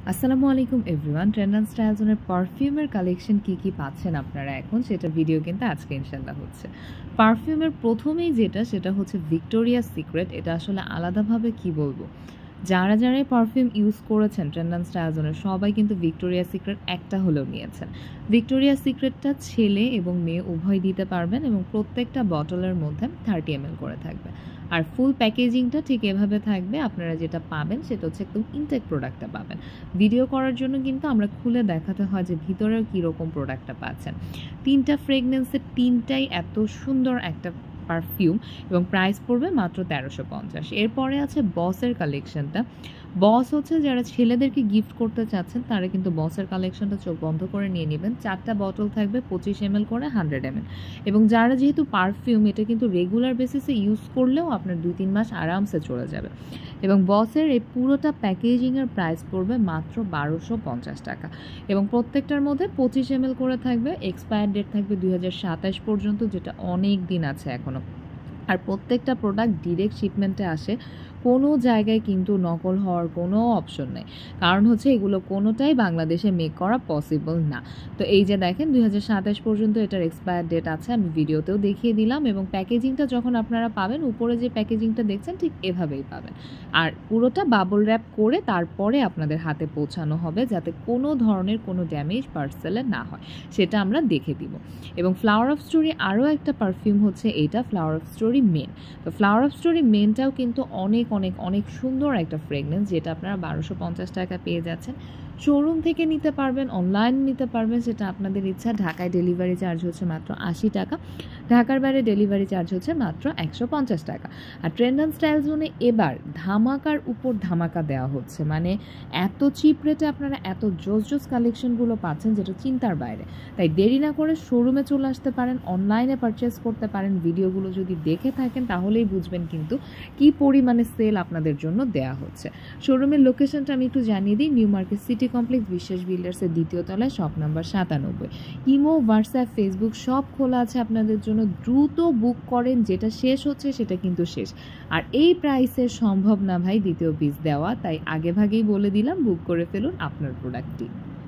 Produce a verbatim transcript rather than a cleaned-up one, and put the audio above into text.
আসসালামু আলাইকুম everyone. Trend and style জোনের পারফিউমের কালেকশন কী কী পাচ্ছেন আপনারা এখন, সেটা ভিডিও কিন্তু আজকে ইনশাল্লাহ হচ্ছে। পারফিউমের প্রথমেই যেটা সেটা হচ্ছে ভিক্টোরিয়া সিক্রেট। এটা আসলে আলাদাভাবে কি বলবো, যারা যারা পারফিউম ইউজ করেছেন ট্রেন্ড অ্যান্ড স্টাইল জোনের সবাই কিন্তু ভিক্টোরিয়া সিক্রেট একটা হলেও নিয়েছেন। ভিক্টোরিয়া সিক্রেটটা ছেলে এবং মেয়ে উভয় দিতে পারবেন এবং প্রত্যেকটা বটলের মধ্যে থার্টি এম এল করে থাকবে। আর ফুল প্যাকেজিংটা ঠিক এভাবে থাকবে। আপনারা যেটা পাবেন সেটা হচ্ছে একদম ইনটেক প্রোডাক্টটা পাবেন। ভিডিও করার জন্য কিন্তু আমরা খুলে দেখাতে হয় যে ভিতরেও কীরকম প্রোডাক্টটা পাচ্ছেন। তিনটা ফ্রেগনেন্সের তিনটাই এত সুন্দর একটা পারফিউম এবং প্রাইস পড়বে মাত্র তেরোশো পঞ্চাশ। এরপরে আছে বসের কালেকশনটা। বস হচ্ছে যারা ছেলেদেরকে গিফট করতে চাচ্ছেন তারা কিন্তু বসের কালেকশনটা চোখ বন্ধ করে নিয়ে নেবেন। চারটা বটল থাকবে পঁচিশ এম এল করে, হান্ড্রেড এম এল। এবং যারা যেহেতু পারফিউম এটা কিন্তু রেগুলার বেসিসে ইউজ করলেও আপনার দুই তিন মাস আরামসে চলে যাবে। এবং বসের এই পুরোটা প্যাকেজিংয়ের প্রাইস পড়বে মাত্র বারোশো পঞ্চাশ টাকা এবং প্রত্যেকটার মধ্যে পঁচিশ এম এল করে থাকবে। এক্সপায়ার ডেট থাকবে দুই হাজার সাতাশ পর্যন্ত, যেটা অনেক দিন আছে এখনও। আর প্রত্যেকটা প্রোডাক্ট ডিরেক্ট শিপমেন্টে আসে, কোনো জায়গায় কিন্তু নকল হওয়ার কোনো অপশন নেই, কারণ হচ্ছে এগুলো কোনোটাই বাংলাদেশে মেক করা পসিবল না। তো এই যে দেখেন দুই হাজার সাতাশ পর্যন্ত এটার এক্সপায়ার ডেট আছে, আমি ভিডিওতেও দেখিয়ে দিলাম। এবং প্যাকেজিংটা যখন আপনারা পাবেন, উপরে যে প্যাকেজিংটা দেখছেন ঠিক এভাবেই পাবেন। আর পুরোটা বাবল র্যাপ করে তারপরে আপনাদের হাতে পৌঁছানো হবে, যাতে কোনো ধরনের কোনো ড্যামেজ পার্সেলে না হয়, সেটা আমরা দেখে দিব। এবং ফ্লাওয়ার অফ স্টোরি আরও একটা পারফিউম হচ্ছে এইটা, ফ্লাওয়ার অফ স্টোরি মেন। তো ফ্লাওয়ার অফ স্টোরি মেনটাও কিন্তু অনেক অনেক অনেক সুন্দর একটা ফ্রেগনেন্স, যেটা আপনারা বারোশো পঞ্চাশ টাকা পেয়ে যাচ্ছেন। শোরুম থেকে নিতে পারবেন, অনলাইন নিতে পারবেন, সেটা আপনাদের ইচ্ছা। ঢাকায় ডেলিভারি চার্জ হচ্ছে মাত্র আশি টাকা, ঢাকার বাইরে ডেলিভারি চার্জ হচ্ছে মাত্র একশো পঞ্চাশ টাকা। আর ট্রেন্ড অ্যান্ড স্টাইল জোনে এবার ধামাকার উপর ধামাকা দেওয়া হচ্ছে, মানে এত চিপ রেটে আপনারা এত জোস জোস কালেকশনগুলো পাচ্ছেন যেটা চিন্তার বাইরে। তাই দেরি না করে শোরুমে চলে আসতে পারেন, অনলাইনে পারচেস করতে পারেন। ভিডিওগুলো যদি দেখে থাকেন তাহলেই বুঝবেন কিন্তু কি পরিমাণে সেল আপনাদের জন্য দেয়া হচ্ছে। শোরুমের লোকেশনটা আমি একটু জানিয়ে দিই, নিউ মার্কেট সিটি কমপ্লেক্স, বিশ্বাস বিল্ডার্সের দ্বিতীয় তলায়, শপ নাম্বার সাতানব্বই। ইমো, হোয়াটসঅ্যাপ, ফেসবুক সব খোলা আছে আপনাদের জন্য। দ্রুত বুক করেন, যেটা শেষ হচ্ছে সেটা কিন্তু শেষ। আর এই প্রাইসে সম্ভব না ভাই দ্বিতীয় পিস দেওয়া, তাই আগে ভাগেই বলে দিলাম বুক করে ফেলুন আপনার প্রোডাক্টটি।